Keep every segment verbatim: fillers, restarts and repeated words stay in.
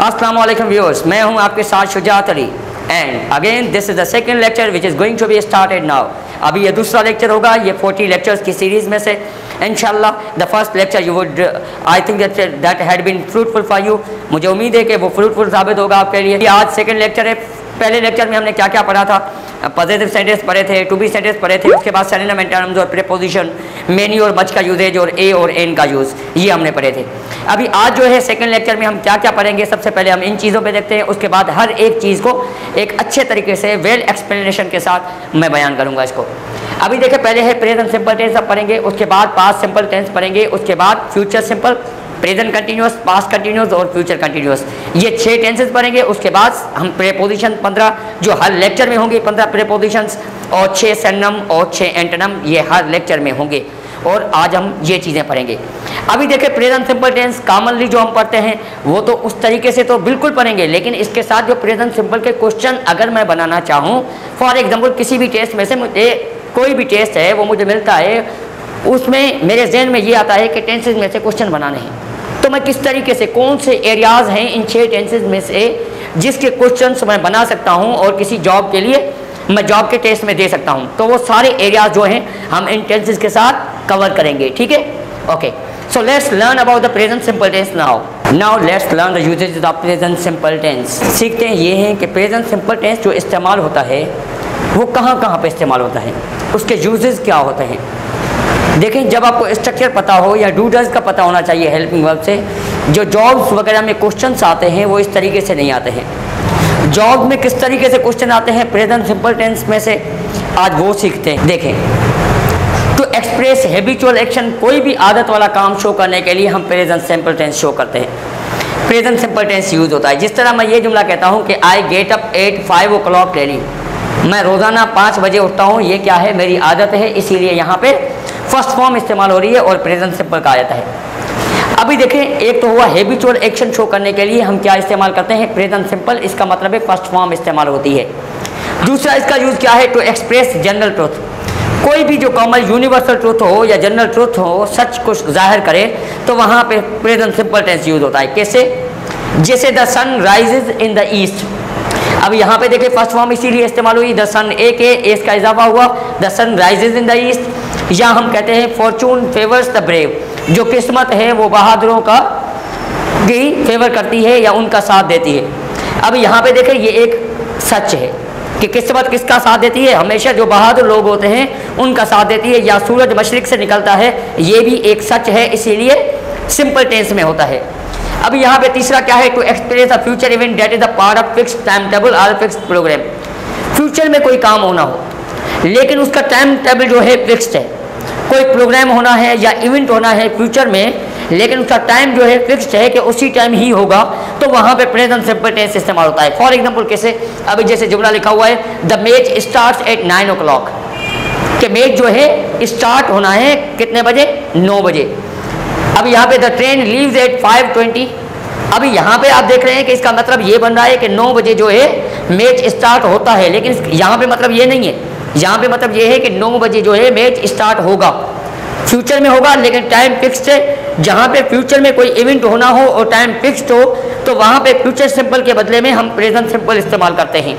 अस्सलाम वालेकुम व्यूअर्स, मैं हूं आपके साथ Shujat Ali and again this is the second lecture which is going to be started now. अभी ये दूसरा लेक्चर होगा ये चालीस लेक्चर्स की सीरीज़ में से। इंशाल्लाह the first lecture you would I think that that had been fruitful for you. मुझे उम्मीद है कि वो फ्रूटफुल साबित होगा आपके लिए। आज सेकंड लेक्चर है। पहले लेक्चर में हमने क्या क्या पढ़ा था? पॉजिटिव सेंटेंस पढ़े थे, टू बी सेंटेंस पढ़े थे, उसके बाद सिनोनिम एंटोनिम्स और प्रीपोजिशन, मेनी और मच का यूजेज और ए और एन का यूज़, ये हमने पढ़े थे। अभी आज जो है सेकंड लेक्चर में हम क्या क्या पढ़ेंगे, सबसे पहले हम इन चीज़ों पे देखते हैं, उसके बाद हर एक चीज़ को एक अच्छे तरीके से वेल एक्सप्लेनेशन के साथ मैं बयान करूँगा इसको। अभी देखिए, पहले है प्रेजेंट सिंपल टेंस अब पढ़ेंगे, उसके बाद पास्ट सिंपल टेंस पढ़ेंगे, उसके बाद future simple, present continuous, past continuous और फ्यूचर कंटिन्यूअस, ये छह टेंसेस पढ़ेंगे। उसके बाद हम प्रीपोजिशन पंद्रह जो हर लेक्चर में होंगे, पंद्रह प्रीपोजिशंस और छह सिनोनिम और छह एंटोनिम, ये हर लेक्चर में होंगे और आज हम ये चीज़ें पढ़ेंगे। अभी देखिए, प्रेजेंट सिंपल टेंस कॉमनली जो हम पढ़ते हैं वो तो उस तरीके से तो बिल्कुल पढ़ेंगे, लेकिन इसके साथ जो प्रेजेंट सिंपल के क्वेश्चन अगर मैं बनाना चाहूँ, फॉर एग्जाम्पल किसी भी टेस्ट में से मुझे कोई भी टेस्ट है वो मुझे मिलता है, उसमें मेरे जहन में ये आता है कि टेंसेज में से क्वेश्चन बनाने हैं, तो मैं किस तरीके से कौन से एरियाज़ हैं इन छह टेंसेज में से जिसके क्वेश्चंस मैं बना सकता हूं और किसी जॉब के लिए मैं जॉब के टेस्ट में दे सकता हूं, तो वो सारे एरियाज जो हैं हम इन टेंसेज के साथ कवर करेंगे। ठीक है, okay. So let's learn about the present simple tense now. Now let's learn the usages of present simple tense. सीखते हैं ये हैं कि प्रेजेंट सिंपल टेंस जो इस्तेमाल होता है वो कहाँ कहाँ पे इस्तेमाल होता है, उसके यूजेज क्या होते हैं। देखें, जब आपको स्ट्रक्चर पता हो या डू डज का पता होना चाहिए हेल्पिंग वर्ब से, जो जॉब्स वगैरह में क्वेश्चंस आते हैं वो इस तरीके से नहीं आते हैं। जॉब में किस तरीके से क्वेश्चन आते हैं प्रेजेंट सिंपल टेंस में से, आज वो सीखते हैं। देखें, टू एक्सप्रेस हैबिचुअल एक्शन, कोई भी आदत वाला काम शो करने के लिए हम प्रेजेंट सिंपल टेंस शो करते हैं। प्रेजेंट सिंपल टेंस यूज होता है। जिस तरह मैं ये जुमला कहता हूँ कि I get up at five o'clock daily, मैं रोज़ाना पाँच बजे उठता हूँ, ये क्या है, मेरी आदत है, इसीलिए यहाँ पे फर्स्ट फॉर्म इस्तेमाल हो रही है और प्रेजेंट सिंपल का आयत है। अभी देखें, एक तो हुआ हैबिचुअल एक्शन शो करने के लिए हम क्या इस्तेमाल करते हैं, प्रेजेंट सिंपल, इसका मतलब है फर्स्ट फॉर्म इस्तेमाल होती है। दूसरा इसका यूज़ क्या है, टू एक्सप्रेस जनरल ट्रूथ, कोई भी जो कॉमन यूनिवर्सल ट्रूथ हो या जनरल ट्रूथ हो, सच कुछ जाहिर करे, तो वहाँ पे प्रेजेंट सिंपल टेंस यूज होता है। कैसे? जैसे the sun rises in the east, अब यहाँ पे देखिए फर्स्ट फॉर्म इसीलिए इस्तेमाल हुई, द सन, एक है, एस का इजाफा हुआ, the sun rises in the east. या हम कहते हैं फॉर्चून फेवर्स द ब्रेव, जो किस्मत है वो बहादुरों का की फेवर करती है या उनका साथ देती है। अब यहाँ पे देखें, ये एक सच है कि किस्मत किसका साथ देती है, हमेशा जो बहादुर लोग होते हैं उनका साथ देती है, या सूरज मशरिक से निकलता है, ये भी एक सच है, इसीलिए सिंपल टेंस में होता है। अब यहाँ पे तीसरा क्या है, to express a future event that is a part of fix time table और फिक्स प्रोग्राम। फ्यूचर में कोई काम होना हो लेकिन उसका टाइम टेबल जो है फिक्स्ड है, कोई प्रोग्राम होना है या इवेंट होना है फ्यूचर में, लेकिन उसका टाइम जो है फिक्स्ड है कि उसी टाइम ही होगा, तो वहाँ पे प्रेजेंट सिंपल टेंस इस्तेमाल होता है। फॉर एग्जांपल कैसे, अभी जैसे जुमला लिखा हुआ है, the match starts at nine o'clock, कि मैच जो है स्टार्ट होना है कितने बजे, नौ बजे। अब यहाँ पे the train leaves at five twenty, अभी यहाँ पे आप देख रहे हैं कि इसका मतलब ये बन रहा है कि नौ बजे जो है मैच स्टार्ट होता है, लेकिन यहाँ पे मतलब ये नहीं है, यहाँ पे मतलब ये है कि नौ बजे जो है मैच स्टार्ट होगा, फ्यूचर में होगा, लेकिन टाइम फिक्स्ड है। जहाँ पे फ्यूचर में कोई इवेंट होना हो और टाइम फिक्स्ड हो, तो वहाँ पे फ्यूचर सिंपल के बदले में हम प्रेजेंट सिंपल इस्तेमाल करते हैं।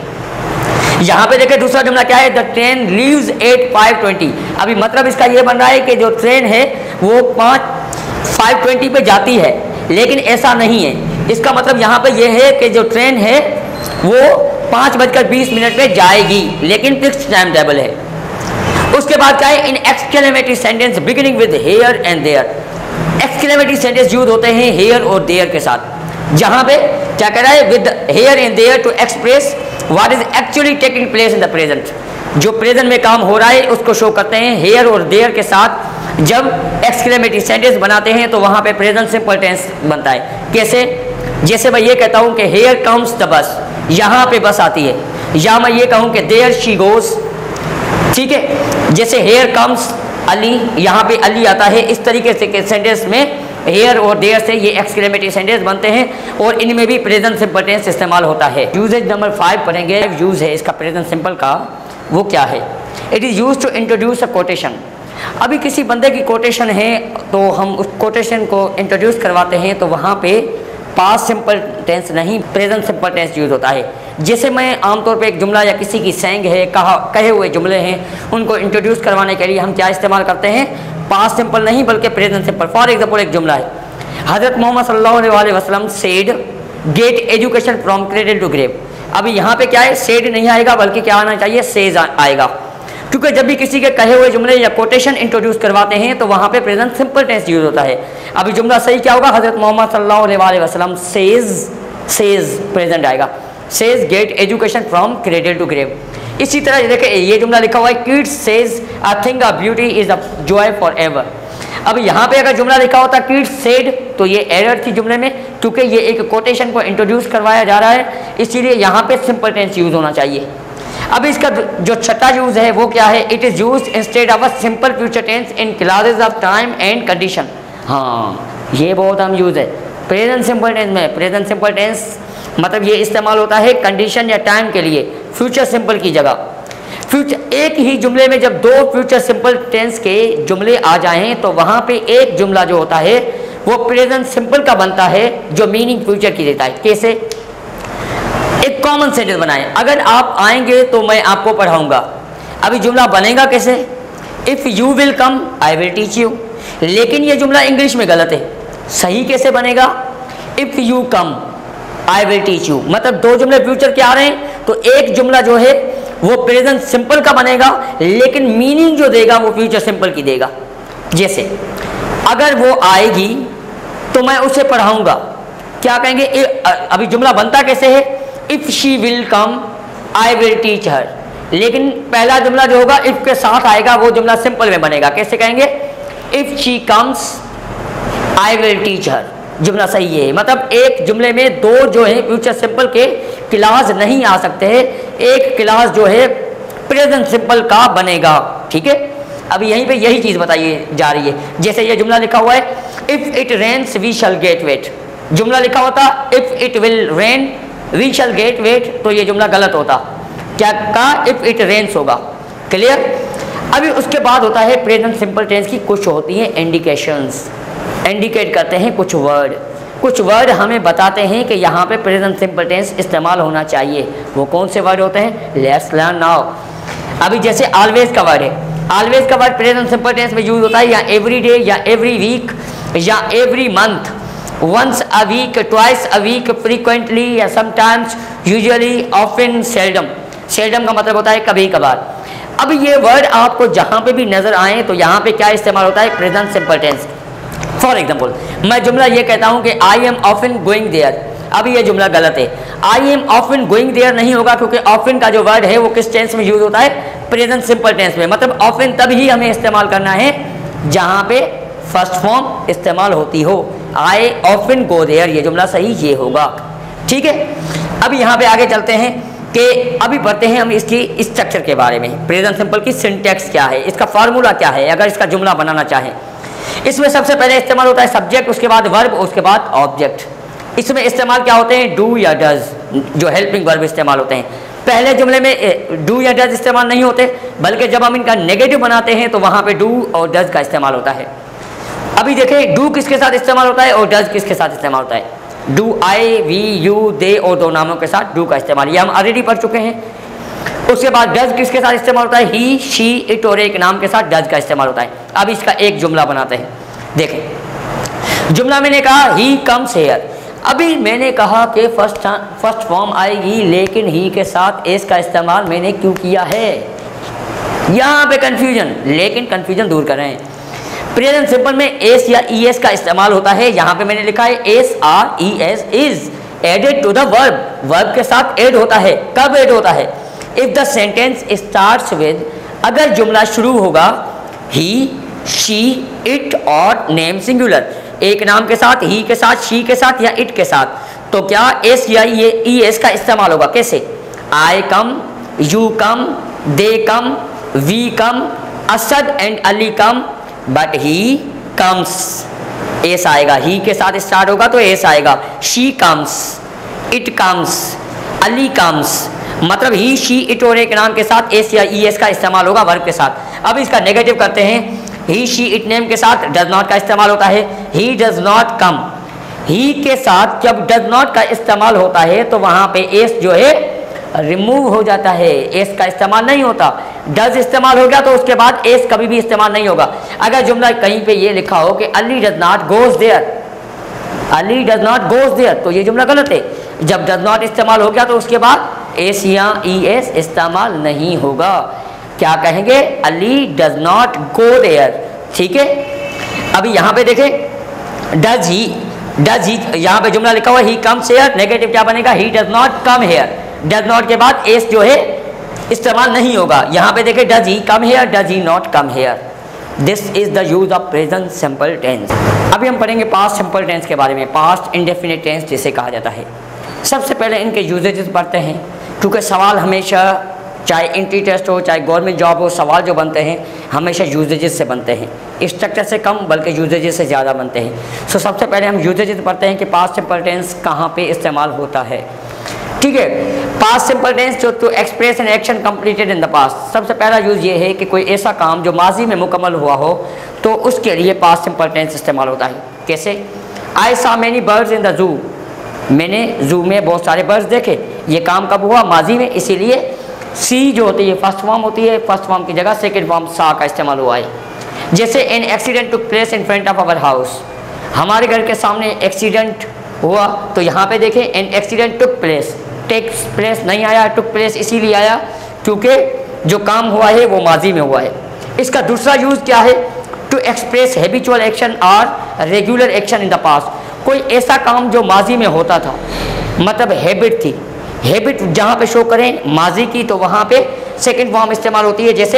यहाँ पे देखिए दूसरा जुमला क्या है, the train leaves at five twenty, अभी मतलब इसका ये बन रहा है कि जो ट्रेन है वो पाँच फाइव ट्वेंटी पे जाती है, लेकिन ऐसा नहीं है। इसका मतलब यहाँ पे ये है कि जो ट्रेन है वो पाँच बजकर बीस मिनट में जाएगी, लेकिन फिक्स टाइम टेबल है। उसके बाद क्या है, in exclamatory sentence beginning with here and there, exclamatory sentence use होते हैं हेयर और देयर के साथ, जहाँ पे क्या कह रहा है, with here and there to express what is actually taking place in the present, जो प्रेजेंट में काम हो रहा है उसको शो करते हैं हेयर और देयर के साथ। जब एक्सक्लेमेटरी सेंटेंस बनाते हैं तो वहाँ पे प्रेजेंट सिंपल टेंस बनता है। कैसे? जैसे मैं ये कहता हूँ कि हेयर कम्स द बस, यहाँ पे बस आती है, या मैं ये कहूँ कि देयर शी गोज, ठीक है। जैसे हेयर कम्स अली, यहाँ पे अली आता है, इस तरीके से के सेंटेंस में हेयर और देयर से ये एक्सक्लेमेटरी सेंटेंस बनते हैं और इनमें भी प्रेजेंट सिंपल टेंस इस्तेमाल होता है। यूजेज नंबर फाइव पढ़ेंगे। यूज है इसका प्रेजेंट सिंपल का, वो क्या है, it is use to introduce a quotation. अभी किसी बंदे की कोटेशन है तो हम उस कोटेशन को इंट्रोड्यूस करवाते हैं, तो वहाँ पे पास्ट सिंपल टेंस नहीं, प्रेजेंट सिंपल टेंस यूज होता है। जैसे मैं आमतौर पे एक जुमला या किसी की सेंग है, कहा कहे हुए जुमले हैं, उनको इंट्रोड्यूस करवाने के लिए हम क्या इस्तेमाल करते हैं, पास्ट सिंपल नहीं बल्कि प्रेजेंट सिंपल। फॉर एग्जाम्पल एक जुमला है, हजरत मोहम्मद सल्लल्लाहु अलैहि वसल्लम said get education from cradle to grave. अभी यहाँ पे क्या है, सेड नहीं आएगा बल्कि क्या आना चाहिए, सेज आएगा, क्योंकि जब भी किसी के कहे हुए जुमले या कोटेशन इंट्रोड्यूस करवाते हैं तो वहाँ पे प्रेजेंट सिंपल टेंस यूज होता है। अभी जुमला सही क्या होगा, हजरत मोहम्मद सल्लल्लाहु अलैहि वसल्लम सेज, सेज प्रेजेंट आएगा, says get education from cradle to grave. इसी तरह देखिए ये जुमला लिखा हुआ है, Keats says a thing of beauty is a joy forever. अब यहाँ पे अगर जुमला लिखा होता किड्स सेड तो ये एरर थी जुमले में, क्योंकि ये एक कोटेशन को इंट्रोड्यूस करवाया जा रहा है, इसीलिए यहाँ पे सिंपल टेंस यूज होना चाहिए। अब इसका जो छठा यूज है वो क्या है, it is use instead of a simple future tense in clauses of time and condition. हाँ, ये बहुत अहम यूज है प्रेजेंट सिंपल टेंस में। प्रेजेंट सिंपल टेंस मतलब ये इस्तेमाल होता है कंडीशन या टाइम के लिए फ्यूचर सिंपल की जगह। फ्यूचर एक ही जुमले में जब दो फ्यूचर सिंपल टेंस के जुमले आ जाएं तो वहाँ पे एक जुमला जो होता है वो प्रेजेंट सिंपल का बनता है जो मीनिंग फ्यूचर की देता है। कैसे, एक कॉमन सेंटेंस बनाएं, अगर आप आएंगे तो मैं आपको पढ़ाऊंगा। अभी जुमला बनेगा कैसे, if you will come I will teach you, लेकिन ये जुमला इंग्लिश में गलत है। सही कैसे बनेगा, if you come I will teach you, मतलब दो जुमले फ्यूचर के आ रहे हैं तो एक जुमला जो है वो प्रेजेंट सिंपल का बनेगा, लेकिन मीनिंग जो देगा वो फ्यूचर सिंपल की देगा। जैसे अगर वो आएगी तो मैं उसे पढ़ाऊंगा, क्या कहेंगे, अभी जुमला बनता कैसे है, if she will come I will teach her, लेकिन पहला जुमला जो होगा इफ़ के साथ आएगा वो जुमला सिंपल में बनेगा। कैसे कहेंगे, if she comes I will teach her, जुमला सही है। मतलब एक जुमले में दो जो है फ्यूचर सिंपल के क्लास नहीं आ सकते हैं, एक क्लास जो है प्रेजेंट सिंपल का बनेगा। ठीक है, अभी यहीं पे यही चीज़ बताई जा रही है। जैसे ये जुमला लिखा हुआ है, if it rains we shall get wet, जुमला लिखा होता if it will rain we shall get wet, तो ये जुमला गलत होता, क्या कहा, इफ़ इट रेन्स होगा। क्लियर। अभी उसके बाद होता है प्रेजेंट सिंपल टेंस की कुछ होती हैं इंडिकेशंस, इंडिकेट करते हैं कुछ वर्ड, कुछ वर्ड हमें बताते हैं कि यहाँ पे प्रेजेंट सिंपल टेंस इस्तेमाल होना चाहिए। वो कौन से वर्ड होते हैं, लेट्स लर्न नाउ। अभी जैसे ऑलवेज का वर्ड है, ऑलवेज का वर्ड प्रेजेंट सिंपल टेंस में यूज होता है, या एवरी डे या एवरी वीक या every month, once a week, twice a week, frequently या sometimes, usually, often, seldom. Seldom का मतलब होता है कभी कभार। अब ये वर्ड आपको जहाँ पे भी नजर आए तो यहाँ पे क्या इस्तेमाल होता है, present simple tense. For example मैं जुमला ये कहता हूँ कि I am often going there, अभी ये जुमला गलत है, I am often going there नहीं होगा, क्योंकि ऑफन का जो वर्ड है वो किस टेंस में यूज होता है, प्रेजेंट सिंपल टेंस में। मतलब ऑफन तभी हमें इस्तेमाल करना है जहाँ पे फर्स्ट फॉर्म इस्तेमाल होती हो, आई ऑफन गो देयर, ये जुमला सही ये होगा। ठीक है, अब यहाँ पे आगे चलते हैं कि अभी पढ़ते हैं हम इसकी स्ट्रक्चर के बारे में। प्रेजेंट सिंपल की सिंटैक्स क्या है, इसका फार्मूला क्या है अगर इसका जुमला बनाना चाहें। इसमें सबसे पहले इस्तेमाल होता है सब्जेक्ट, उसके बाद वर्ब, उसके बाद ऑब्जेक्ट। इसमें इस्तेमाल क्या होते हैं, डू या डज, जो हेल्पिंग वर्ब इस्तेमाल होते हैं। पहले जुमले में डू या डज इस्तेमाल नहीं होते, बल्कि जब हम इनका नेगेटिव बनाते हैं तो वहाँ पे डू और डज का इस्तेमाल होता है। अभी देखें डू किसके साथ इस्तेमाल होता है और डज किसके साथ इस्तेमाल होता है। Do I, we, you, they और दो नामों के साथ डू का इस्तेमाल, ये हम ऑलरेडी पढ़ चुके हैं। उसके बाद डज किसके साथ इस्तेमाल होता है, ही, शी, इट और एक नाम के साथ डज का इस्तेमाल होता है। अब इसका एक जुमला बनाते हैं। देखें जुमला मैंने कहा ही कम्स हेयर, अभी मैंने कहा कि फर्स्ट फर्स्ट फॉर्म आएगी, लेकिन ही के साथ एस का इस्तेमाल मैंने क्यों किया है, यहाँ पे कंफ्यूजन, लेकिन कंफ्यूजन दूर कर रहे हैं। प्रेजेंट सिंपल में एस या ई एस का इस्तेमाल होता है, यहाँ पे मैंने लिखा है S or E S is added to the verb, verb के साथ ऐड होता है। कब ऐड होता है, if the sentence starts with, अगर जुमला शुरू होगा ही, शी, इट और नेम सिंगुलर, एक नाम के साथ, ही के साथ, शी के साथ या इट के साथ, तो क्या एस या ये ई एस का इस्तेमाल होगा। कैसे, I come, you come, they come, we come, Asad and Ali come, but he comes, S आएगा, ही के साथ स्टार्ट होगा तो एस आएगा। She comes, it comes, Ali comes, मतलब ही, शी, इट और एक नाम के साथ एस या ई एस का इस्तेमाल होगा वर्ब के साथ। अब इसका नेगेटिव करते हैं, ही, शी, इट नेम के साथ डज नॉट का इस्तेमाल होता है, ही डज नॉट कम, ही के साथ जब डज नॉट का इस्तेमाल होता है तो वहाँ पे एस जो है रिमूव हो जाता है, एस का इस्तेमाल नहीं होता। डज इस्तेमाल हो गया तो उसके बाद एस कभी भी इस्तेमाल नहीं होगा। अगर जुमला कहीं पे ये लिखा हो कि Ali does not goes there, Ali does not goes there, तो ये जुमला गलत है। जब डज नॉट इस्तेमाल हो गया तो उसके बाद एस या ई एस इस्तेमाल नहीं होगा। क्या कहेंगे? Ali does not go there. ठीक है, अभी यहाँ पे देखें डज ही, डज ही यहाँ पे जुमला लिखा हुआ ही कम्स हियर, नेगेटिव क्या बनेगा? He does not come here. Does not के बाद एस जो है इस्तेमाल नहीं होगा। यहाँ पे देखें does he come here, does he not come here. This is the use of present simple tense. अभी हम पढ़ेंगे पास्ट सिंपल टेंस के बारे में, पास्ट इंडेफिनिट टेंस जिसे कहा जाता है। सबसे पहले इनके यूजेजेस पढ़ते हैं, क्योंकि सवाल हमेशा चाहे एंट्री टेस्ट हो चाहे गवर्नमेंट जॉब हो, सवाल जो बनते हैं हमेशा यूजेजेस से बनते हैं। स्ट्रक्चर से कम बल्कि यूजेजेस से ज़्यादा बनते हैं। सो सबसे पहले हम यूजेजेस पढ़ते हैं कि पास्ट सिंपल टेंस कहाँ पे इस्तेमाल होता है। ठीक है, पास्ट सिंपल टेंस जो to express an action completed in the past. सबसे पहला यूज़ ये है कि कोई ऐसा काम जो माजी में मुकम्मल हुआ हो तो उसके लिए पास्ट सिंपल टेंस इस्तेमाल होता है। कैसे? I saw many birds in the zoo, मैंने जू में बहुत सारे बर्ड्स देखे। ये काम कब हुआ? माजी में, इसीलिए सी जो होती है फर्स्ट फॉर्म होती है, फर्स्ट फॉर्म की जगह सेकेंड फॉर्म सा का इस्तेमाल हुआ है। जैसे an accident took place in front of our house, हमारे घर के सामने एक्सीडेंट हुआ, तो यहाँ पे देखें an accident took place, takes place नहीं आया, टुक प्लेस इसीलिए आया क्योंकि जो काम हुआ है वो माजी में हुआ है। इसका दूसरा यूज़ क्या है? टू एक्सप्रेस हैबिचुअल एक्शन और regular action in the past. कोई ऐसा काम जो माजी में होता था, मतलब हैबिट थी, हैबिट जहाँ पे शो करें माजी की तो वहाँ पे सेकेंड फॉर्म इस्तेमाल होती है। जैसे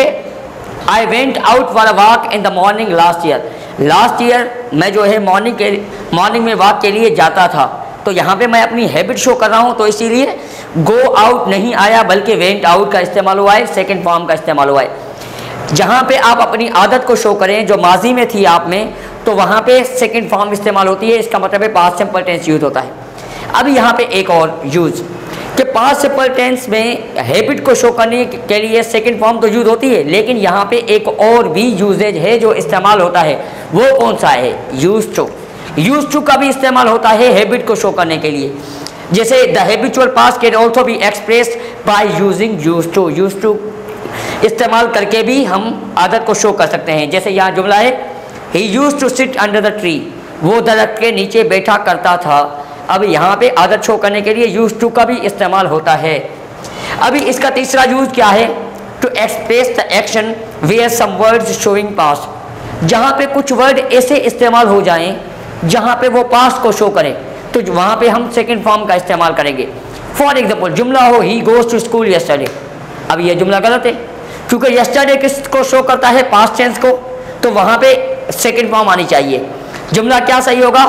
I went out for a walk in the morning last year, last year मैं जो है मॉर्निंग के मॉर्निंग में वॉक के लिए जाता था, तो यहाँ पे मैं अपनी हैबिट शो कर रहा हूँ, तो इसीलिए गो आउट नहीं आया बल्कि वेंट आउट का इस्तेमाल हुआ है, सेकेंड फॉर्म का इस्तेमाल हुआ है। जहाँ पे आप अपनी आदत को शो करें जो माजी में थी आप में, तो वहाँ पे सेकेंड फॉर्म इस्तेमाल होती है। इसका मतलब है पास्ट सिंपल टेंस यूज होता है। अब यहाँ पे एक और यूज कि पास्ट सिंपल टेंस में हैबिट को शो करने के लिए सेकेंड फॉर्म तो यूज होती है, लेकिन यहाँ पे एक और भी यूजेज है जो इस्तेमाल होता है। वो कौन सा है? Use to. यूज टू का भी इस्तेमाल होता है हैबिट को शो करने के लिए। जैसे the habitual past can also be expressed by using used to, used to इस्तेमाल करके भी हम आदत को शो कर सकते हैं। जैसे यहाँ जुमला है he used to sit under the tree, वो दरख्त के नीचे बैठा करता था। अब यहाँ पे आदत शो करने के लिए यूज टू का भी इस्तेमाल होता है। अभी इसका तीसरा यूज क्या है? To express the action where some words showing past, जहाँ पे कुछ वर्ड ऐसे इस्तेमाल हो जाएं जहाँ पे वो पास्ट को शो करें, तो वहाँ पे हम सेकेंड फॉर्म का इस्तेमाल करेंगे। फॉर एग्जाम्पल जुमला हो he goes to school yesterday, अब ये जुमला गलत है क्योंकि यस्टरडे किसको शो करता है? पास्ट टेंस को, तो वहाँ पे सेकेंड फॉर्म आनी चाहिए। जुमला क्या सही होगा?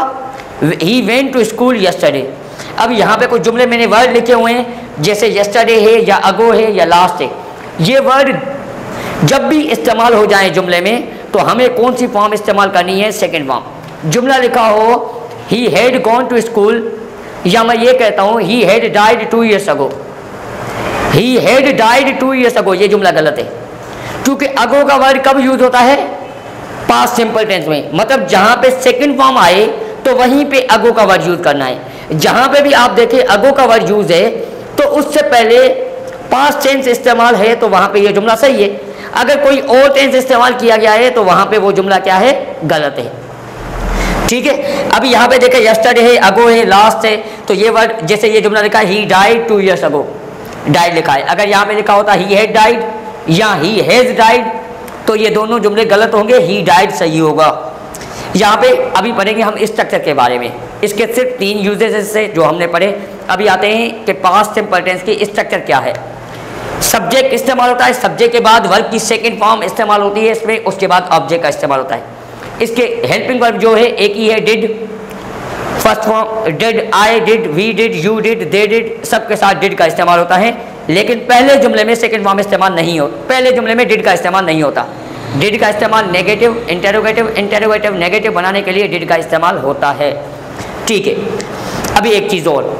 He went to school yesterday. अब यहाँ पे कुछ जुमले मैंने वर्ड लिखे हुए हैं, जैसे यस्टरडे है या अगो है या लास्ट है। ये वर्ड जब भी इस्तेमाल हो जाए जुमले में तो हमें कौन सी फॉर्म इस्तेमाल करनी है? Second form. जुमला लिखा हो he had gone to school, या मैं ये कहता हूँ he had died two years ago, he had died two years ago, ये जुमला गलत है क्योंकि अगो का वर्ड कब यूज होता है? पास्ट सिंपल टेंस में, मतलब जहाँ पे सेकेंड फॉर्म आए तो वहीं पे अगो का वर्ड यूज करना है। जहाँ पे भी आप देखें अगो का वर्ड यूज है तो उससे पहले पास्ट टेंस इस्तेमाल है, तो वहाँ पे ये जुमला सही है। अगर कोई और टेंस इस्तेमाल किया गया है तो वहाँ पे वो जुमला क्या है? गलत है। ठीक है, अभी यहाँ पे देखें यस्टरडे है, अगो है, लास्ट है, तो ये वर्ड जैसे ये जुमला लिखा है he died two years ago, died लिखा है। अगर यहाँ पे लिखा होता ही हैड डाइड या ही हैज डाइड तो ये दोनों जुमले गलत होंगे, ही डाइड सही होगा। यहाँ पे अभी पढ़ेंगे हम स्ट्रक्चर के बारे में। इसके सिर्फ तीन यूजेस से जो हमने पढ़े। अभी आते हैं कि पास्ट सिंपल टेंस की स्ट्रक्चर क्या है। सब्जेक्ट इस्तेमाल होता है, सब्जेक्ट के बाद वर्ब की सेकंड फॉर्म इस्तेमाल होती है इसमें, उसके बाद ऑब्जेक्ट का इस्तेमाल होता है। इसके हेल्पिंग वर्ब जो है एक ही है, did. First form did, I did, we did, you did, they did, सबके साथ डिड का इस्तेमाल होता है, लेकिन पहले जुमले में सेकंड फॉर्म इस्तेमाल नहीं हो, पहले जुमले में डिड का इस्तेमाल नहीं होता। डिड का इस्तेमाल नेगेटिव, इंटेरोगेटिव, इंटेरोगेटिव नेगेटिव बनाने के लिए डिड का इस्तेमाल होता है। ठीक है, अभी एक चीज़ और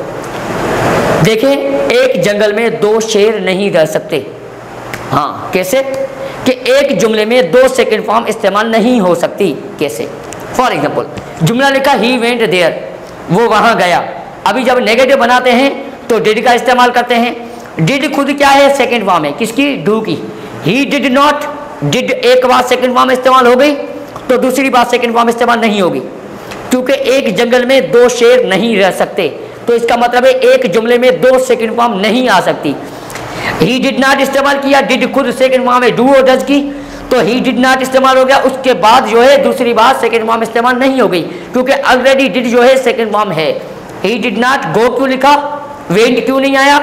देखें, एक जंगल में दो शेर नहीं रह सकते। हाँ, कैसे? कि एक जुमले में दो सेकंड फॉर्म इस्तेमाल नहीं हो सकती। कैसे? फॉर एग्जाम्पल जुमला लिखा ही वेंट देयर, वो वहाँ गया। अभी जब नेगेटिव बनाते हैं तो डिड का इस्तेमाल करते हैं। डिड खुद क्या है, सेकंड फॉर्म है, किसकी, डू की। ही डिड नॉट, डिड एक बार सेकंड फॉर्म इस्तेमाल हो गई तो दूसरी बार सेकंड फॉर्म इस्तेमाल नहीं होगी, क्योंकि एक जंगल में दो शेर नहीं रह सकते, तो इसका मतलब है एक जुमले में दो सेकंड फॉर्म नहीं आ सकती। ही डिड नॉट इस्तेमाल किया, डिड खुद सेकंड फॉर्म है डू और डज की, तो ही डिड नॉट इस्तेमाल हो गया। उसके बाद जो है दूसरी बार सेकंड फॉर्म इस्तेमाल नहीं हो गई, क्योंकि ऑलरेडी डिड जो है सेकंड फॉर्म है। ही डिड नॉट गो क्यों लिखा, वेंट क्यों नहीं आया,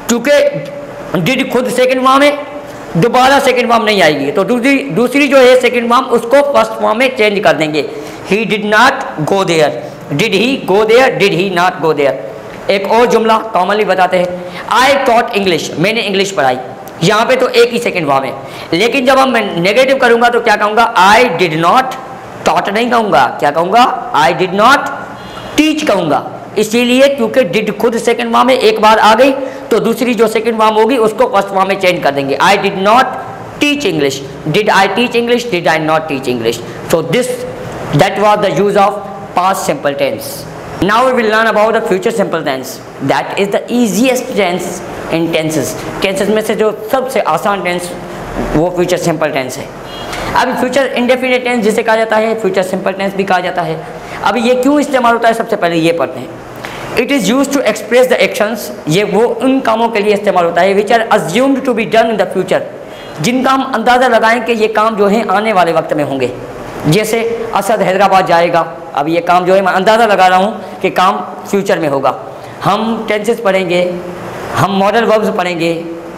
क्योंकि डिड खुद सेकंड फॉर्म है, दोबारा सेकंड फॉर्म नहीं आएगी, तो दूसरी दूसरी जो है सेकंड फॉर्म उसको फर्स्ट फॉर्म में चेंज कर देंगे। He did not go there, did he go there, did he not go there. एक और जुमला कॉमनली बताते हैं, आई टॉट इंग्लिश, मैंने इंग्लिश पढ़ाई। यहाँ पे तो एक ही सेकंड फॉर्म है, लेकिन जब हम नेगेटिव करूँगा तो क्या कहूँगा, आई डिड नॉट टॉट नहीं कहूँगा, क्या कहूँगा, आई डिड नॉट टीच कहूँगा। इसीलिए क्योंकि डिड खुद सेकंड फॉर्म में एक बार आ गई तो दूसरी जो सेकंड फॉर्म होगी उसको फर्स्ट फॉर्म में चेंज कर देंगे। I did not teach English, did I teach English, did I not teach English. So this that was the use of past simple tense. Now we will learn about the future simple tense, that is the easiest tense in tenses. Tenses में से जो सबसे आसान tense वो future simple tense है। अब future indefinite tense जिसे कहा जाता है, फ्यूचर सिंपल टेंस भी कहा जाता है। अब ये क्यों इस्तेमाल होता है, सबसे पहले ये पढ़ते हैं। It is use to express the actions, ये वो उन कामों के लिए इस्तेमाल होता है which are assumed to be done in the future, जिनका हम अंदाज़ा लगाएं कि ये काम जो है आने वाले वक्त में होंगे। जैसे असद हैदराबाद जाएगा, अब ये काम जो है मैं अंदाज़ा लगा रहा हूँ कि काम फ्यूचर में होगा। हम टेंसेस पढ़ेंगे, हम मॉडल वर्ब्स पढ़ेंगे,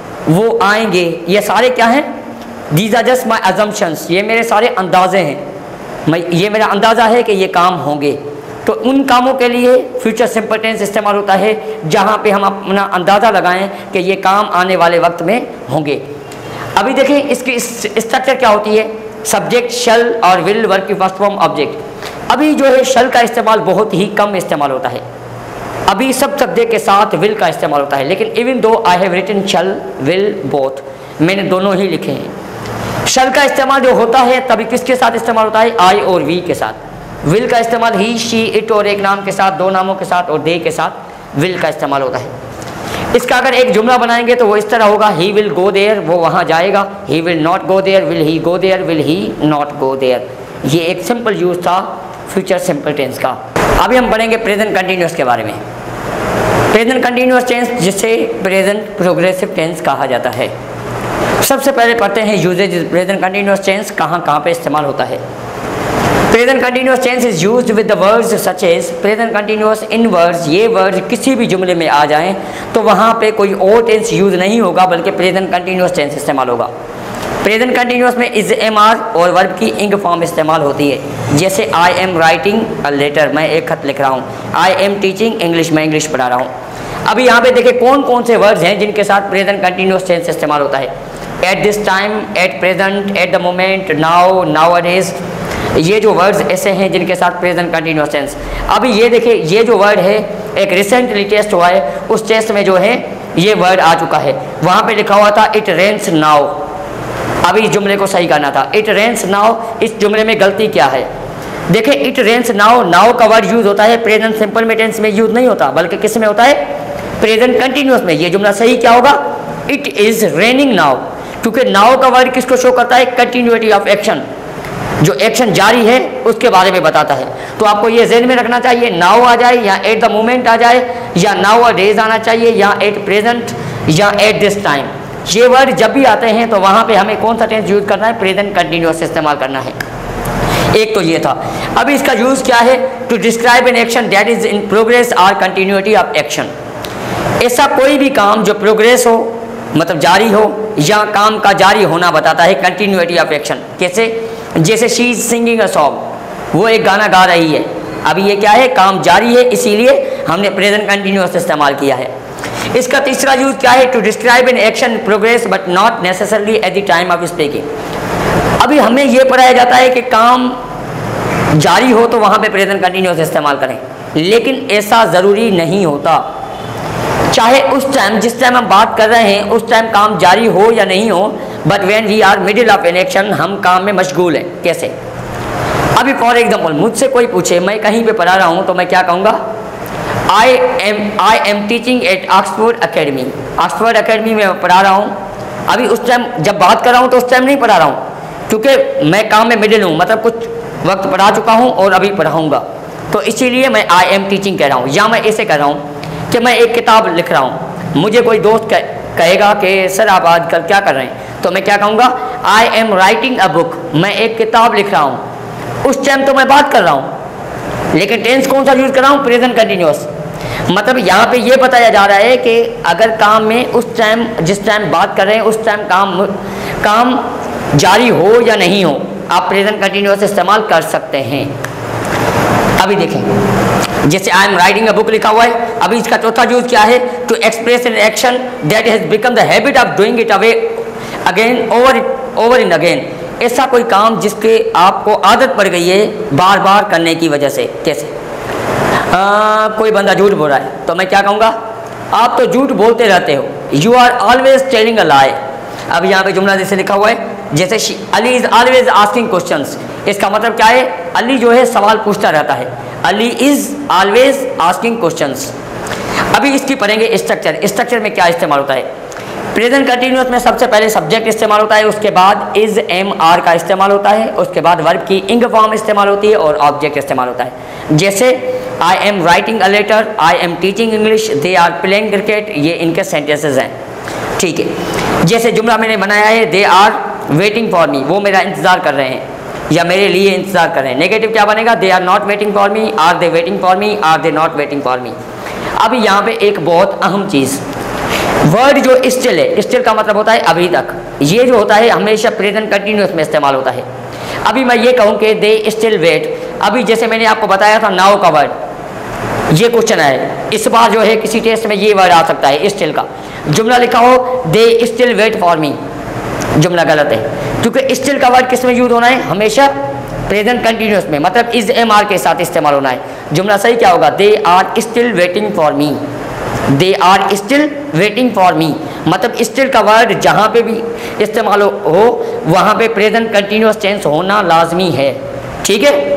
वो आएंगे, ये सारे क्या हैं, these are just my assumptions, ये मेरे सारे अंदाजे हैं, मैं ये मेरा अंदाज़ा है कि ये काम होंगे। तो उन कामों के लिए फ्यूचर सिंपल टेंस इस्तेमाल होता है जहाँ पे हम अपना अंदाज़ा लगाएं कि ये काम आने वाले वक्त में होंगे। अभी देखें इसकी स्ट्रक्चर क्या होती है, सब्जेक्ट शल और विल, वर्ब की फर्स्ट फॉर्म ऑब्जेक्ट। अभी जो है शल का इस्तेमाल बहुत ही कम इस्तेमाल होता है, अभी सब सब्जेक्ट के साथ विल का इस्तेमाल होता है। लेकिन even though I have written shall will both, मैंने दोनों ही लिखे हैं। शल का इस्तेमाल जो होता है तभी किसके साथ इस्तेमाल होता है, आई और वी के साथ। विल का इस्तेमाल ही, शी, इट और एक नाम के साथ, दो नामों के साथ और दे के साथ विल का इस्तेमाल होता है। इसका अगर एक जुमला बनाएंगे तो वो इस तरह होगा, ही विल गो देयर, वो वहाँ जाएगा, he will not go there, will he go there, will he not go there. ये एक सिंपल यूज था फ्यूचर सिंपल टेंस का। अभी हम पढ़ेंगे प्रेजेंट कंटिन्यूअस के बारे में। प्रेजेंट कंटिन्यूअस टेंस जिसे प्रेजेंट प्रोग्रेसिव टेंस कहा जाता है। सबसे पहले पढ़ते हैं यूजेज प्रेजेंट कंटिन्यूअस टेंस कहाँ कहाँ पे इस्तेमाल होता है। Present continuous tense is used with the words such as, present continuous in words, ये वर्ड्स किसी भी जुमले में आ जाएं तो वहाँ पे कोई और टेंस यूज नहीं होगा बल्कि प्रेजेंट कंटिन्यूअस टेंस इस्तेमाल होगा। प्रेजेंट कंटिन्यूअस में इज एम आर और वर्ब की इंग फॉर्म इस्तेमाल होती है। जैसे I am writing a letter, मैं एक खत लिख रहा हूँ। आई एम टीचिंग इंग्लिश, मैं इंग्लिश पढ़ा रहा हूँ। अभी यहाँ पे देखिए कौन कौन से वर्ड्स हैं जिनके साथ प्रेजेंट कंटिन्यूअस टेंस इस्तेमाल होता है। At this time, at present, at the moment, now, nowadays, ये जो वर्ड्स ऐसे हैं जिनके साथ प्रेजेंट कंटिन्यूअस टेंस। अभी ये देखिए ये जो वर्ड है एक रिसेंटली टेस्ट हुआ है, उस टेस्ट में जो है ये वर्ड आ चुका है। वहाँ पे लिखा हुआ था इट रेन्स नाउ, अभी इस जुमले को सही करना था। इट रेन्स नाउ, इस जुमले में गलती क्या है, देखिए इट रेन्स नाउ, नाउ का वर्ड यूज होता है प्रेजेंट सिंपल में टेंस में यूज नहीं होता बल्कि किस में होता है, प्रेजेंट कंटिन्यूअस में। ये जुमला सही क्या होगा, इट इज रेनिंग नाउ, क्योंकि नाउ का वर्ड किसको शो करता है, कंटिन्यूटी ऑफ एक्शन, जो एक्शन जारी है उसके बारे में बताता है। तो आपको ये ज़हन में रखना चाहिए, नाउ आ जाए या एट द मोमेंट आ जाए या नाउ अ डेज आना चाहिए या एट प्रेजेंट या एट दिस टाइम, ये वर्ड जब भी आते हैं तो वहाँ पे हमें कौन सा टेंस यूज करना है, प्रेजेंट कंटिन्यूअस इस्तेमाल करना है। एक तो ये था। अभी इसका यूज क्या है, to describe an action that is in progress और कंटिन्यूटी ऑफ एक्शन। ऐसा कोई भी काम जो प्रोग्रेस हो मतलब जारी हो या काम का जारी होना बताता है कंटिन्यूटी ऑफ एक्शन। कैसे, जैसे she is singing a song, वो एक गाना गा रही है। अभी ये क्या है, काम जारी है, इसीलिए हमने प्रेजेंट कंटिन्यूअस इस्तेमाल किया है। इसका तीसरा यूज क्या है, to describe an action progress but not necessarily at the time of speaking. अभी हमें ये पढ़ाया जाता है कि काम जारी हो तो वहाँ पे प्रेजेंट कंटिन्यूअस इस्तेमाल करें, लेकिन ऐसा ज़रूरी नहीं होता। चाहे उस टाइम जिस टाइम हम बात कर रहे हैं उस टाइम काम जारी हो या नहीं हो, but when we are middle of an action, हम काम में मशगूल हैं। कैसे, अभी फॉर एग्जांपल मुझसे कोई पूछे, मैं कहीं पे पढ़ा रहा हूँ तो मैं क्या कहूँगा, I am I am teaching at Oxford Academy. Oxford Academy में पढ़ा रहा हूँ। अभी उस टाइम जब बात कर रहा हूँ तो उस टाइम नहीं पढ़ा रहा हूँ, क्योंकि मैं काम में मिडिल हूँ, मतलब कुछ वक्त पढ़ा चुका हूँ और अभी पढ़ाऊँगा, तो इसीलिए मैं आई एम टीचिंग कह रहा हूँ। या मैं ऐसे कह रहा हूँ कि मैं एक किताब लिख रहा हूँ। मुझे कोई दोस्त कहेगा कि सर आप आजकल क्या कर रहे हैं, तो मैं क्या कहूँगा, I am writing a book, मैं एक किताब लिख रहा हूँ। उस टाइम तो मैं बात कर रहा हूँ, लेकिन टेंस कौन सा यूज़ कर रहा हूँ, प्रेजेंट कंटिन्यूअस। मतलब यहाँ पे ये बताया जा रहा है कि अगर काम में उस टाइम जिस टाइम बात कर रहे हैं उस टाइम काम काम जारी हो या नहीं हो, आप प्रेजेंट कंटिन्यूअस इस्तेमाल कर सकते हैं। अभी देखें, जैसे I am writing a book लिखा हुआ है, अभी इसका चौथा यूज क्या है, to express an action that has become the habit of doing it away again over over in again. ऐसा कोई काम जिसके आपको आदत पड़ गई है बार बार करने की वजह से। कैसे आ, कोई बंदा झूठ बोल रहा है, तो मैं क्या कहूँगा, आप तो झूठ बोलते रहते हो, you are always telling a lie. अब यहाँ पे जुमला जैसे लिखा हुआ है, जैसे Ali is always asking questions, इसका मतलब क्या है, अली जो है सवाल पूछता रहता है, Ali is always asking questions. अभी इसकी पढ़ेंगे स्ट्रक्चर। स्ट्रक्चर में क्या इस्तेमाल होता है, प्रेजेंट कंटिन्यूअस में सबसे पहले सब्जेक्ट इस्तेमाल होता है, उसके बाद इज एम आर का इस्तेमाल होता है, उसके बाद वर्ब की इंग फॉर्म इस्तेमाल होती है और ऑब्जेक्ट इस्तेमाल होता है। जैसे I am writing a letter, I am teaching English, they are playing cricket, ये इनके सेंटेंसेस हैं। ठीक है, जैसे जुमला मैंने बनाया है, they are waiting for me, वो मेरा इंतजार कर रहे हैं या मेरे लिए इंतजार कर रहे हैं। नेगेटिव क्या बनेगा, they are not waiting for me, are they waiting for me, are they not waiting for me. अभी यहाँ पे एक बहुत अहम चीज़, वर्ड जो स्टिल है, स्टिल का मतलब होता है अभी तक, ये जो होता है हमेशा प्रेजेंट कंटिन्यूअस में इस्तेमाल होता है। अभी मैं ये कहूँ कि दे स्टिल वेट, अभी जैसे मैंने आपको बताया था नाउ का वर्ड, ये क्वेश्चन है, इस बार जो है किसी टेस्ट में ये वर्ड आ सकता है स्टिल का। जुमला लिखा हो they still wait for me, जुमला गलत है, क्योंकि स्टिल का वर्ड किस में यूज होना है, हमेशा प्रेजेंट कंटिन्यूअस में, मतलब इज एम आर के साथ इस्तेमाल होना है। जुमला सही क्या होगा, they are still waiting for me, they are still waiting for me, मतलब स्टिल का वर्ड जहाँ पे भी इस्तेमाल हो वहाँ पे प्रेजेंट कंटिन्यूअस टेंस होना लाजमी है। ठीक है,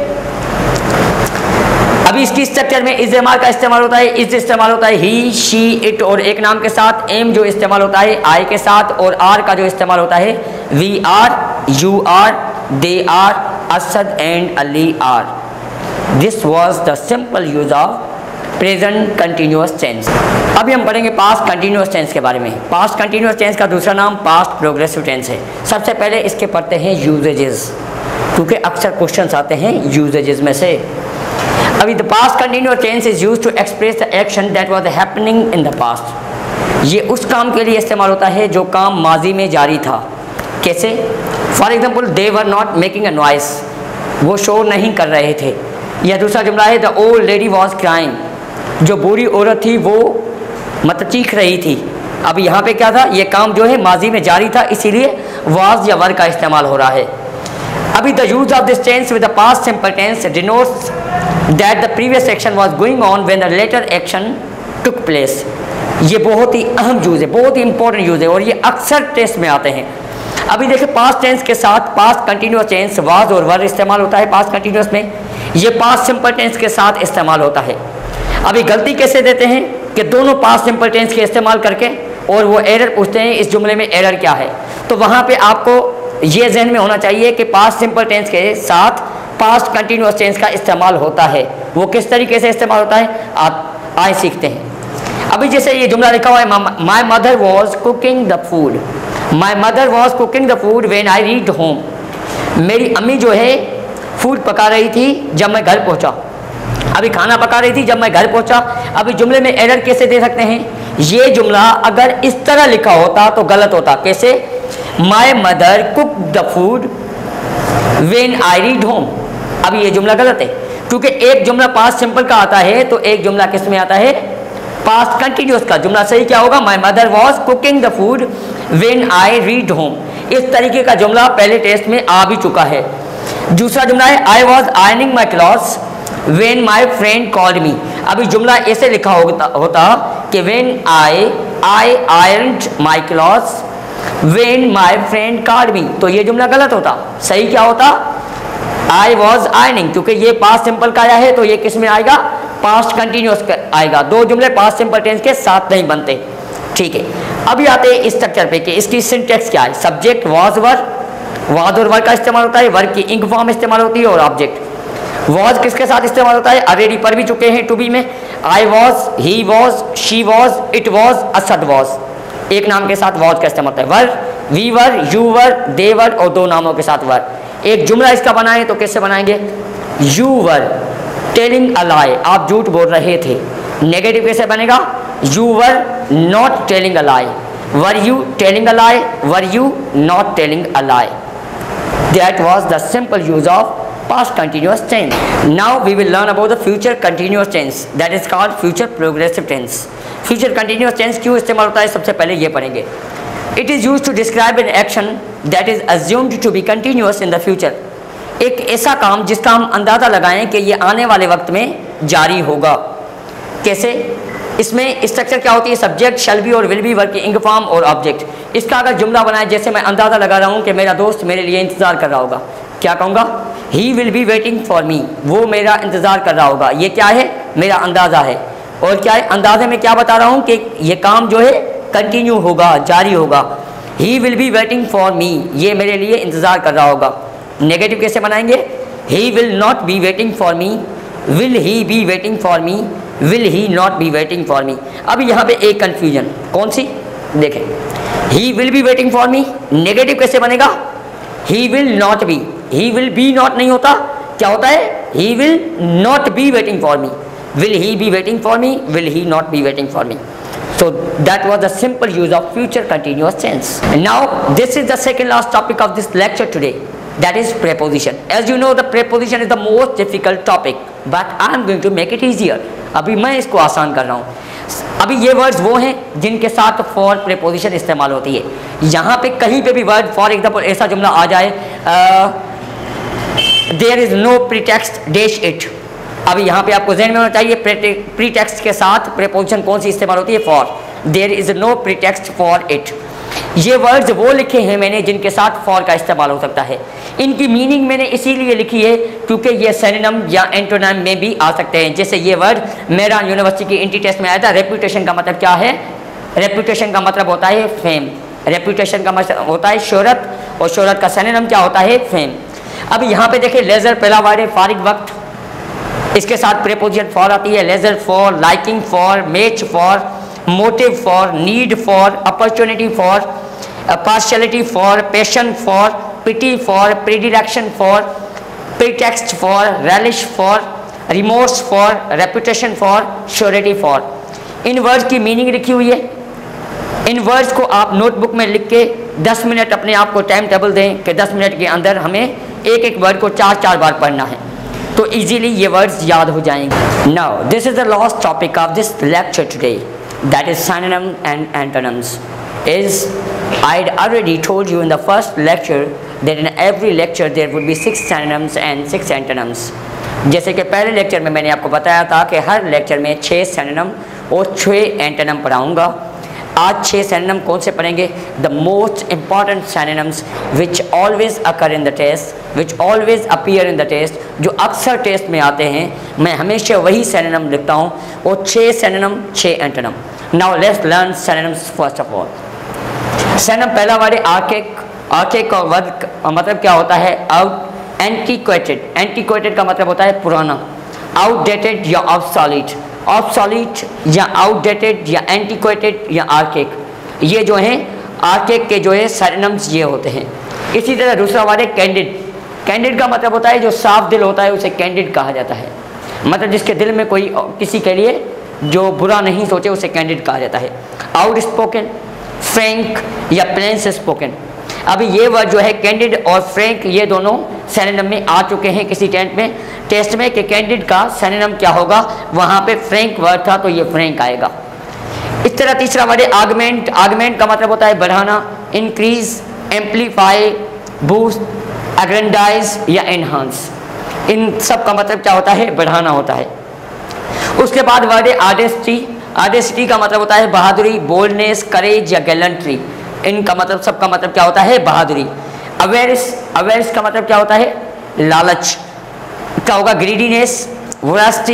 अभी इसकी स्ट्रक्चर में इज एम आर का इस्तेमाल होता है, इज इस्तेमाल होता है ही, शी, इट और एक नाम के साथ, एम जो इस्तेमाल होता है आई के साथ, और आर का जो इस्तेमाल होता है we are, you are, they are, Asad and Ali are. This was the simple use of present continuous tense. अभी हम पढ़ेंगे पास्ट कंटिन्यूअस टेंस के बारे में। पास्ट कंटिन्यूअस टेंस का दूसरा नाम पास्ट प्रोग्रेसिव टेंस है। सबसे पहले इसके पढ़ते हैं यूजेजेस, क्योंकि अक्सर क्वेश्चंस आते हैं यूजेजेस में से। अभी the past continuous tense is used to express the action that was happening in the past. ये उस काम के लिए इस्तेमाल होता है जो काम माजी में जारी था। कैसे, for example they were not making a noise, वो शोर नहीं कर रहे थे। या दूसरा जुमला है the old lady was crying, जो बूढ़ी औरत थी वो मतलब चीख रही थी। अब यहाँ पे क्या था, ये काम जो है माजी में जारी था, इसीलिए वाज या वर का इस्तेमाल हो रहा है। अभी the use of this tense with the past simple tense denotes that the previous action was going on when the latter action took place. ये बहुत ही अहम यूज है, बहुत ही इंपॉर्टेंट यूज है और ये अक्सर टेस्ट में आते हैं। अभी देखिए पास्ट टेंस के साथ पास्ट कंटिन्यूअस टेंस वाज और वर इस्तेमाल होता है पास्ट कंटिन्यूअस में, ये पास्ट सिंपल टेंस के साथ इस्तेमाल होता है। अभी गलती कैसे देते हैं कि दोनों पास्ट सिंपल टेंस के इस्तेमाल करके, और वो एरर पूछते हैं इस जुमले में एरर क्या है, तो वहाँ पे आपको ये जहन में होना चाहिए कि पास्ट सिंपल टेंस के साथ पास्ट कंटिन्यूअस टेंस का इस्तेमाल होता है। वो किस तरीके से इस्तेमाल होता है आप आए सीखते हैं। अभी जैसे ये जुमला लिखा हुआ है my mother was cooking the food, my mother was cooking the food when I reached home, मेरी अम्मी जो है फूड पका रही थी जब मैं घर पहुंचा। अभी खाना पका रही थी जब मैं घर पहुंचा। अभी जुमले में एरर कैसे दे सकते हैं, ये जुमला अगर इस तरह लिखा होता तो गलत होता। कैसे, my mother cook the food when I reached home. अभी ये जुमला गलत है, क्योंकि एक जुमला पास्ट सिंपल का आता है तो एक जुमला किस में आता है, पास्ट कंटिन्यूअस का। जुमला सही क्या होगा, my mother was cooking the food when I reached home. इस तरीके का जुमला पहले टेस्ट में आ भी चुका है। दूसरा जुमला है I was ironing my clothes when my friend called me. अभी जुमला ऐसे लिखा होता, होता कि when I I ironed my clothes when my friend called me, तो ये जुमला गलत होता। सही क्या होता, आई वॉज आयरनिंग, क्योंकि ये पास्ट सिंपल का आया है तो ये किस में आएगा, पास्ट कंटिन्यूअस आएगा, दो जुमले पास्ट सिंपल टेंस के साथ नहीं बनते। ठीक है, अभी आते हैं इस स्ट्रक्चर पे कि इसकी सिंटेक्स क्या है। सब्जेक्ट वाज वर, वाज और वर का इस्तेमाल होता है, वर्ब की इंग फॉर्म इस्तेमाल होती है और ऑब्जेक्ट। वाज किसके साथ इस्तेमाल होता है, ऑलरेडी पर भी चुके हैं टू बी में, I was, he was, she was, it was, Asad was, एक नाम के साथ वाज का इस्तेमाल होता है। वर, वी वर, यू वर, दे वर और दो नामों के साथ वर। एक जुमला इसका बनाए तो कैसे बनाएंगे, यू वर टेलिंग अ लाई, आप झूठ बोल रहे थे। नेगेटिव कैसे बनेगा, you were not telling a lie, were you telling a lie, were you not telling a lie. That was the simple use of past continuous tense. Now we will learn about the future continuous tense, that is called future progressive tense. Future continuous tense क्यों इस्तेमाल होता है, सबसे पहले ये पढ़ेंगे। It is used to describe an action that is assumed to be continuous in the future. एक ऐसा काम जिसका हम अंदाज़ा लगाएं कि ये आने वाले वक्त में जारी होगा। कैसे, इसमें स्ट्रक्चर क्या होती है, सब्जेक्ट, शैल बी और विल बी, वर्ब की इंग फॉर्म और ऑब्जेक्ट। इसका अगर जुमला बनाए, जैसे मैं अंदाज़ा लगा रहा हूँ कि मेरा दोस्त मेरे लिए इंतज़ार कर रहा होगा, क्या कहूँगा, he will be waiting for me, वो मेरा इंतज़ार कर रहा होगा। ये क्या है, मेरा अंदाज़ा है। और क्या है, अंदाजे में क्या बता रहा हूँ कि ये काम जो है कंटिन्यू होगा, जारी होगा। He will be waiting for me, ये मेरे लिए इंतज़ार कर रहा होगा। नेगेटिव कैसे बनाएंगे, he will not be waiting for me, will he be waiting for me, will he not be waiting for me. अब यहाँ पे एक कन्फ्यूजन, कौन सी, देखें, he will be waiting for me, negative कैसे बनेगा, he will not be, he will be not नहीं होता, क्या होता है, he will not be waiting for me, will he be waiting for me, will he not be waiting for me. So that was the simple use of future continuous tense. Now this is the second last topic of this lecture today, that is preposition. As you know, the preposition is the most difficult topic, but I am going to make it easier. अभी मैं इसको आसान कर रहा हूँ। अभी ये words वो हैं जिनके साथ फॉर प्रेपोजिशन इस्तेमाल होती है। यहाँ पे कहीं पे भी वर्ड, फॉर एग्जाम्पल ऐसा जुमला आ जाए, there is no pretext dash it. अभी यहाँ पे आपको ज़हन में होना चाहिए प्रीटेक्स्ट के साथ प्रेपोजिशन कौन सी इस्तेमाल होती है, for. There is no pretext for it. ये वर्ड्स वो लिखे हैं मैंने जिनके साथ फॉर का इस्तेमाल हो सकता है। इनकी मीनिंग मैंने इसीलिए लिखी है क्योंकि ये सिनोनिम या एंटोनिम में भी आ सकते हैं। जैसे ये वर्ड मेरा यूनिवर्सिटी की इंटी टेस्ट में आया था, रेपुटेशन का मतलब क्या है, रेपुटेशन का मतलब होता है फेम, रेपुटेशन का मतलब होता है शोहरत, और शोहरत का सिनोनिम क्या होता है, फेम। अब यहाँ पे देखिए, लेजर पहला वर्ड है, फारिग वक्त, इसके साथ प्रेपोजिशन फॉर आती है। Leisure for, liking for, match for, motive for, need for, opportunity for, partiality for, passion for, pity for, predilection for, pretext for, relish for, remorse for, reputation for, surety for. इन words की meaning लिखी हुई है। इन words को आप notebook में लिख के दस मिनट अपने आप को टाइम टेबल दें कि दस मिनट के अंदर हमें एक एक वर्ड को चार चार बार पढ़ना है, तो इजीली ये वर्ड्स याद हो जाएंगे। Now this is the last topic of this lecture today, that is synonym and antonyms. Is I'd already told you in the first lecture that in every lecture there would be six synonyms and six antonyms. जैसे कि पहले lecture में मैंने आपको बताया था कि हर lecture में छः सिनोनिम और छः एंटोनिम पढ़ाऊँगा। आज छः सिनोनिम कौन से पढ़ेंगे, the most important synonyms which always occur in the test, which always appear in the test, जो अक्सर टेस्ट में आते हैं, मैं हमेशा वही सिनोनिम लिखता हूँ, और छः सिनोनिम छः antonym. Now let's learn synonyms first of all. Synonym पहला वर्ड है आर्केक। आर्केक का वर्ड मतलब क्या होता है, आउट एंटीक्वेटेड। एंटीक्वेटेड का मतलब होता है पुराना, आउटडेटेड या ऑब्सोलीट। ऑब्सोलीट या आउटडेटेड या एंटीक्वेटेड या आर्केक, ये जो हैं आर्केक के जो है सिनोनिम्स ये होते हैं। इसी तरह दूसरा वर्ड है कैंडिड। कैंडिड का मतलब होता है जो साफ दिल होता है उसे कैंडिड कहा जाता है, मतलब जिसके दिल में कोई किसी के लिए जो बुरा नहीं सोचे उसे कैंडिड कहा जाता है। आउट स्पोकन, फ्रैंक या प्लेन स्पोकन। अभी ये वर्ड जो है कैंडिड और फ्रैंक, ये दोनों सिनोनिम में आ चुके हैं किसी टेंट में टेस्ट में कि कैंडिड का सिनोनिम क्या होगा, वहाँ पे फ्रैंक वर्ड था तो ये फ्रैंक आएगा। इस तरह तीसरा वर्ड है आर्गुमेंट। आर्गुमेंट का मतलब होता है बढ़ाना, इंक्रीज, एम्पलीफाई, बूस्ट, एग्रेंडाइज या एनहांस। इन सब का मतलब क्या होता है, बढ़ाना होता है। उसके बाद वर्ड है ऑडेस्टी। ऑडेस्टी का मतलब होता है बहादुरी, बोल्डनेस, करेज या गैलेंट्री। इनका मतलब सबका मतलब क्या होता है, बहादुरी। अवेयर्स, अवेयर्स का मतलब क्या होता है, लालच। क्या होगा, ग्रीडीनेस, वोरासिटी,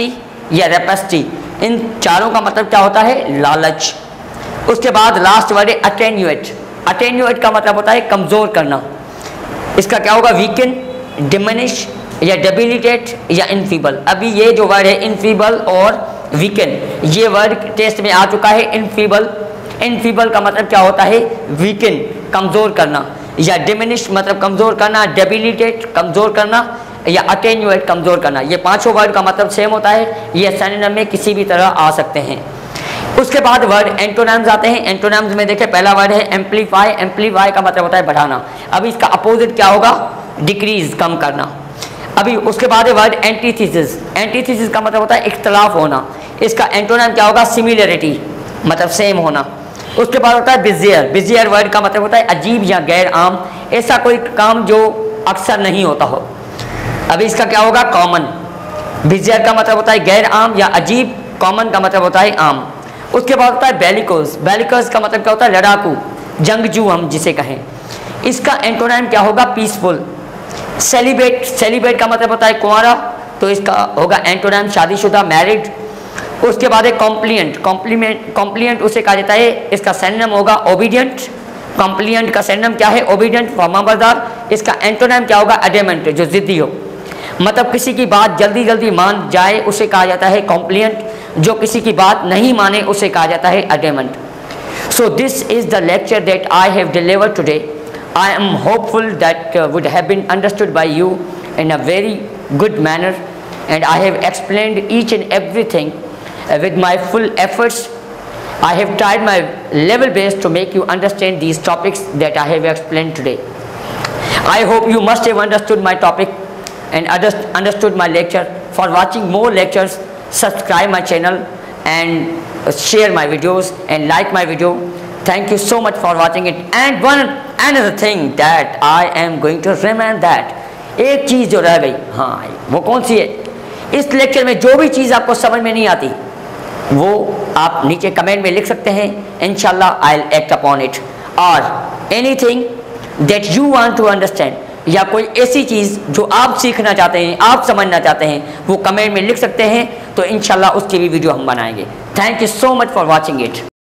या रेपेसिटी, इन चारों का मतलब क्या होता है? लालच। उसके बाद लास्ट वर्ड है अटेन्यूएट। अटेन्यूएट का मतलब होता है कमज़ोर करना। इसका क्या होगा? वीकन, डिमिनिश या डेबिलिटेट या इनफीबल। अभी ये जो वर्ड है इनफीबल और वीकन, ये वर्ड टेस्ट में आ चुका है। इनफीबल, इनफीबल का मतलब क्या होता है? वीकन, कमज़ोर करना, या डिमिनिश मतलब कमज़ोर करना, डेबिलिटेट कमज़ोर करना, या अटेन्यूएट कमज़ोर करना। ये पांचों वर्ड का मतलब सेम होता है। ये सिनोनिम में किसी भी तरह आ सकते हैं। उसके बाद वर्ड एंटोनिम्स आते हैं। एंटोनिम्स में देखिए पहला वर्ड है एम्पलीफाई। एम्पलीफाई का मतलब होता है बढ़ाना। अभी इसका अपोजिट क्या होगा? डिक्रीज, कम करना। अभी उसके बाद है वर्ड एंटीथीसिस। एंटीथीसिस का मतलब होता है इख्तलाफ होना। इसका एंटोनिम क्या होगा? सिमिलरिटी, मतलब सेम होना। उसके बाद होता है बिजियर। बिजियर वर्ड का मतलब होता है अजीब या गैर आम, ऐसा कोई काम जो अक्सर नहीं होता हो। अभी इसका क्या होगा? कॉमन। बिजियर का मतलब होता है गैर आम या अजीब, कॉमन का मतलब होता है आम। उसके बाद होता है बेलिकोस। बेलिकोस का मतलब क्या होता है? लड़ाकू, जंगजू हम जिसे कहें। इसका एंटोनिम क्या होगा? पीसफुल। सेलिब्रेट। सेलिब्रेट का मतलब होता है कुंवारा, तो इसका होगा एंटोनिम शादीशुदा, मैरिड। उसके बाद है कॉम्प्लिएंट। कॉम्प्लीमेंट, कॉम्प्लिएंट उसे कहा जाता है, इसका सिनोनिम होगा ओबीडियंट। कॉम्प्लिएंट का सिनोनिम क्या है? ओबीडियंट, फरमाबरदार। इसका एंटोनिम क्या होगा? एडेमेंट, जो जिद्दी हो, मतलब किसी की बात जल्दी जल्दी मान जाए उसे कहा जाता है कॉम्प्लिएंट। जो किसी की बात नहीं माने उसे कहा जाता है adamant. So this is the lecture that I have delivered today. I am hopeful that uh, would have been understood by you in a very good manner, and I have explained each and everything uh, with my full efforts. I have tried my level best to make you understand these topics that I have explained today. I hope you must have understood my topic and understood my lecture. For watching more lectures, subscribe my channel and share my videos and like my video. Thank you so much for watching it. And one another thing that I am going to remind that, एक चीज़ जो रह गई, हाँ वो कौन सी है? इस lecture में जो भी चीज़ आपको समझ में नहीं आती वो आप नीचे कमेंट में लिख सकते हैं. इंशाल्लाह I will act upon it. और anything that you want to understand, या कोई ऐसी चीज़ जो आप सीखना चाहते हैं, आप समझना चाहते हैं, वो कमेंट में लिख सकते हैं. तो इंशाल्लाह उसकी भी वीडियो हम बनाएंगे. Thank you so much for watching it.